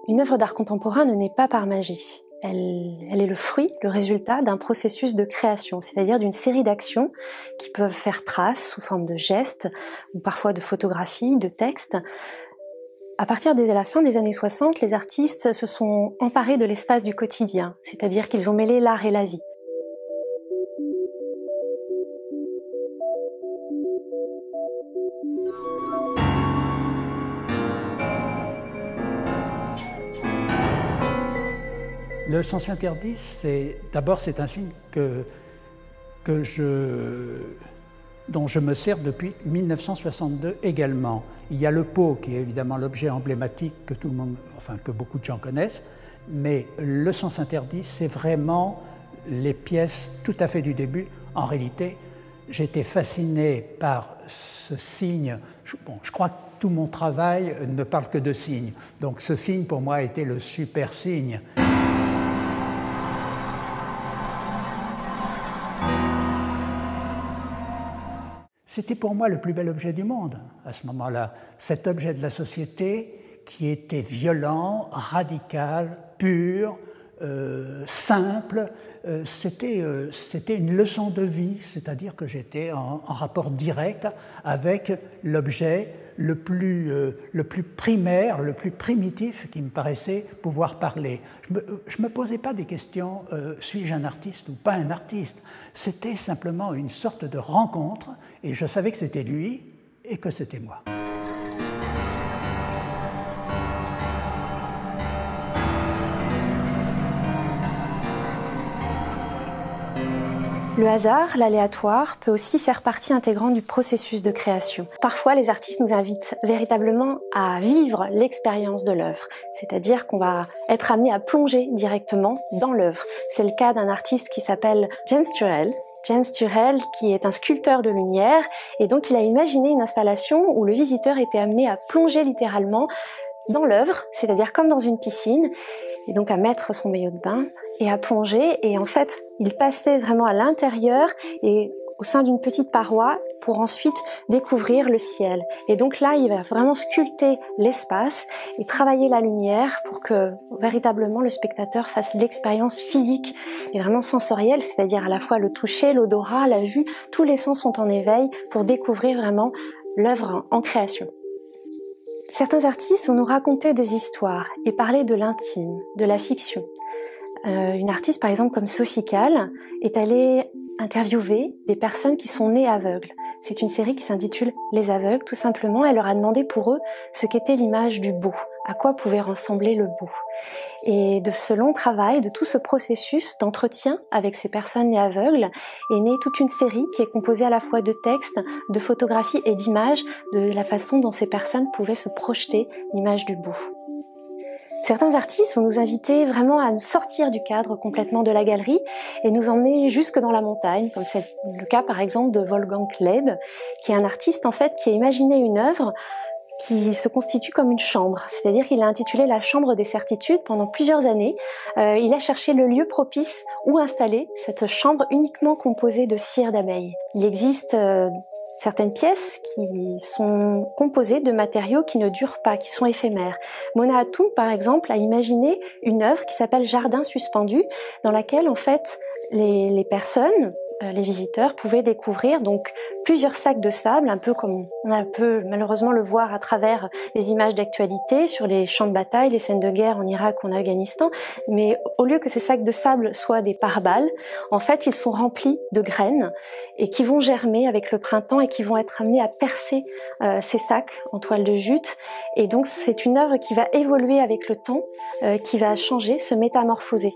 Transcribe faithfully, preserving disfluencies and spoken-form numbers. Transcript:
Une œuvre d'art contemporain ne naît pas par magie. Elle, elle est le fruit, le résultat d'un processus de création, c'est-à-dire d'une série d'actions qui peuvent faire trace sous forme de gestes, ou parfois de photographies, de textes. À partir de la fin des années soixante, les artistes se sont emparés de l'espace du quotidien, c'est-à-dire qu'ils ont mêlé l'art et la vie. Le sens interdit, c'est d'abord c'est un signe que, que je, dont je me sers depuis mille neuf cent soixante-deux également. Il y a le pot qui est évidemment l'objet emblématique que tout le monde, enfin que beaucoup de gens connaissent, mais le sens interdit, c'est vraiment les pièces tout à fait du début. En réalité, j'étais fasciné par ce signe. Bon, je crois que tout mon travail ne parle que de signes. Donc ce signe pour moi a été le super signe. C'était pour moi le plus bel objet du monde à ce moment-là. Cet objet de la société qui était violent, radical, pur, euh, simple. Euh, c'était, euh, c'était une leçon de vie, c'est-à-dire que j'étais en, en rapport direct avec l'objet le plus, euh, le plus primaire, le plus primitif qui me paraissait pouvoir parler. Je ne me, je me posais pas des questions, euh, suis-je un artiste ou pas un artiste? C'était simplement une sorte de rencontre et je savais que c'était lui et que c'était moi. Le hasard, l'aléatoire, peut aussi faire partie intégrante du processus de création. Parfois, les artistes nous invitent véritablement à vivre l'expérience de l'œuvre, c'est-à-dire qu'on va être amené à plonger directement dans l'œuvre. C'est le cas d'un artiste qui s'appelle James Turrell. James Turrell, qui est un sculpteur de lumière, et donc il a imaginé une installation où le visiteur était amené à plonger littéralement dans l'œuvre, c'est-à-dire comme dans une piscine, et donc à mettre son maillot de bain et à plonger. Et en fait, il passait vraiment à l'intérieur et au sein d'une petite paroi pour ensuite découvrir le ciel. Et donc là, il va vraiment sculpter l'espace et travailler la lumière pour que véritablement le spectateur fasse l'expérience physique et vraiment sensorielle, c'est-à-dire à la fois le toucher, l'odorat, la vue, tous les sens sont en éveil pour découvrir vraiment l'œuvre en création. Certains artistes vont nous raconter des histoires et parler de l'intime, de la fiction. Euh, une artiste par exemple comme Sophie Calle est allée interviewer des personnes qui sont nées aveugles. C'est une série qui s'intitule Les aveugles, tout simplement. Elle leur a demandé pour eux ce qu'était l'image du beau, à quoi pouvait ressembler le beau. Et de ce long travail, de tout ce processus d'entretien avec ces personnes nées aveugles, est née toute une série qui est composée à la fois de textes, de photographies et d'images, de la façon dont ces personnes pouvaient se projeter l'image du beau. Certains artistes vont nous inviter vraiment à nous sortir du cadre complètement de la galerie et nous emmener jusque dans la montagne, comme c'est le cas par exemple de Wolfgang Kleb, qui est un artiste en fait qui a imaginé une œuvre qui se constitue comme une chambre, c'est-à-dire qu'il a intitulé la chambre des certitudes pendant plusieurs années. Euh, il a cherché le lieu propice où installer cette chambre uniquement composée de cire d'abeille. Il existe euh, certaines pièces qui sont composées de matériaux qui ne durent pas, qui sont éphémères. Mona Hatoum, par exemple, a imaginé une œuvre qui s'appelle Jardin suspendu, dans laquelle, en fait, les, les personnes, euh, les visiteurs, pouvaient découvrir donc plusieurs sacs de sable, un peu comme on peut malheureusement le voir à travers les images d'actualité sur les champs de bataille, les scènes de guerre en Irak ou en Afghanistan. Mais au lieu que ces sacs de sable soient des pare-balles, en fait, ils sont remplis de graines et qui vont germer avec le printemps et qui vont être amenés à percer euh, ces sacs en toile de jute. Et donc, c'est une œuvre qui va évoluer avec le temps, euh, qui va changer, se métamorphoser.